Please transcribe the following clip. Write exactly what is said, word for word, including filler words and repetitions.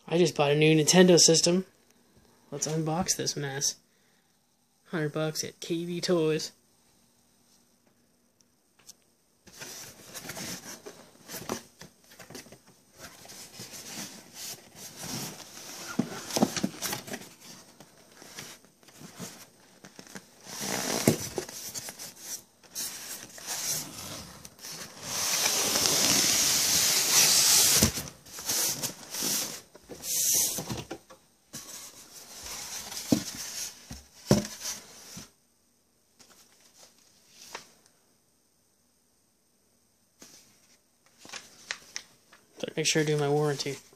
I just bought a new Nintendo system. Let's unbox this mess. one hundred bucks at K V Toys. Make sure I do my warranty.